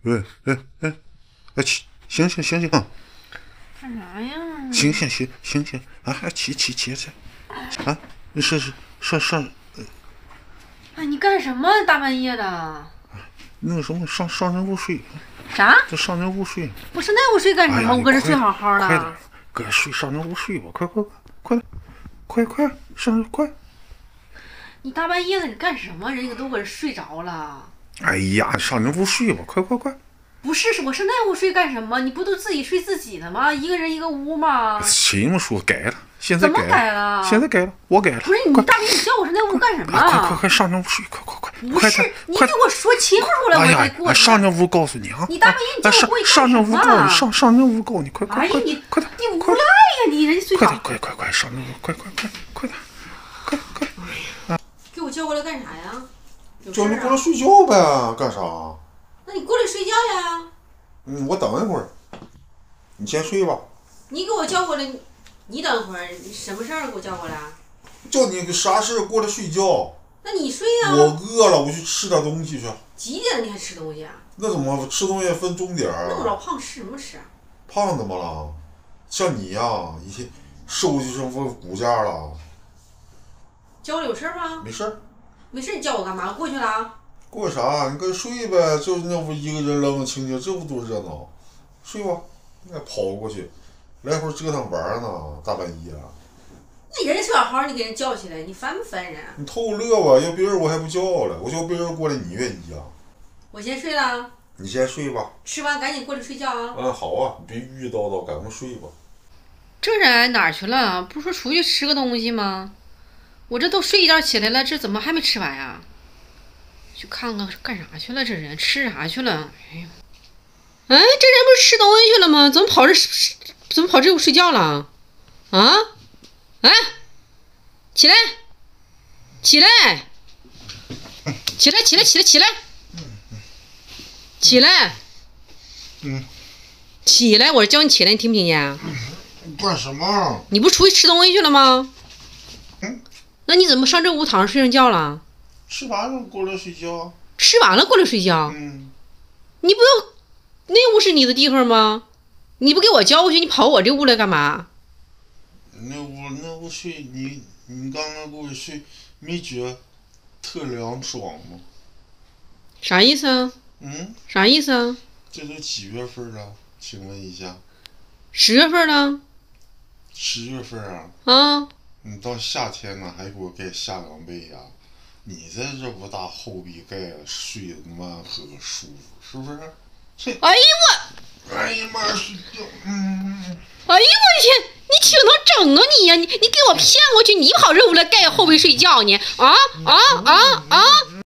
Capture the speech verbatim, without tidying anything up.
哎哎哎哎，起，醒醒醒醒！ 干啥呀？ 醒醒醒醒醒！啊，起起起起！啊，是是上上。 哎，你干什么？大半夜的。 那个什么，上上人屋睡。 啥？ 这上人屋睡。 我上那屋睡干什么？哎、我搁这睡好好的。 快点，搁睡上人屋睡吧！快快快，快快快上快！ 你大半夜的你干什么？人家都搁这睡着了。 哎呀，上人屋睡吧！快快快！ 不是，是我上那屋睡干什么？你不都自己睡自己的吗？一个人一个屋吗？ 谁么说改了？现在改了。 怎么改了？ 现在改了，我改了。 不是你大半夜你叫我上那屋干什么？ 快快快上那屋睡！快快快！ 不是，你给我说清楚了，我才过去。 上那屋告诉你啊！ 你大半夜你叫我过去上那屋告诉你，上上那屋告诉你，快快快！ 哎呀，你快点， 你无赖呀！你人家睡快点，快快快上那屋，快快快快点，快快！ 啊！给我叫过来干啥呀？ 叫你过来睡觉呗，干啥？ 那你过来睡觉呀。 嗯，我等一会儿。你先睡吧。 你给我叫过来，你等会儿，你什么事儿给我叫过来？ 叫你啥事过来睡觉。 那你睡呀。 我饿了，我去吃点东西去。 几点了你还吃东西啊？ 那怎么吃东西分钟点儿？ 那么老胖吃什么吃？ 胖怎么了？像你呀，一天瘦就成副骨架了。 叫我有事吗？ 没事儿。 没事，你叫我干嘛？我过去了啊。 过啥？你跟睡呗，就那屋一个人冷冷清清，这不多热闹。睡吧，再跑过去，来回折腾玩呢，大半夜。 那人睡好好，你给人叫起来，你烦不烦人？ 你偷乐吧，要别人我还不叫了，我叫别人过来，你愿意啊？ 我先睡了。 你先睡吧。 吃完赶紧过来睡觉啊。 嗯，好啊，你别絮絮叨叨，赶快睡吧。 这人哪儿去了？不是说出去吃个东西吗？我这都睡一觉起来了，这怎么还没吃完呀？去看看干啥去了？这人吃啥去了？哎呀，哎，这人不是吃东西去了吗？怎么跑这怎么跑这屋睡觉了？啊？哎，起来，起来，起来，起来，起来，起来，起来， 嗯， 起来！我叫你起来，你听不听见？ 你干什么？ 你不出去吃东西去了吗？ 嗯， 那你怎么上这屋躺着睡上觉了？ 吃完了过来睡觉。 吃完了过来睡觉。 嗯， 你不要，那屋是你的地方吗？你不给我叫过去，你跑我这屋来干嘛？ 那屋那屋睡你你刚刚过去睡，没觉特凉爽吗？ 啥意思啊？ 嗯？ 啥意思啊？ 这都几月份了？请问一下。 十月份了。 十月份啊？ 啊。 你到夏天了还给我盖夏凉被呀、啊？你在这不大厚壁盖了，睡得那么可舒服，是不是？ 哎呦我！ 哎呀妈，睡觉，嗯。 哎呦我的天！你挺能整啊你呀、啊！你你给我骗过去，你跑这屋来盖后背睡觉呢？啊啊啊啊！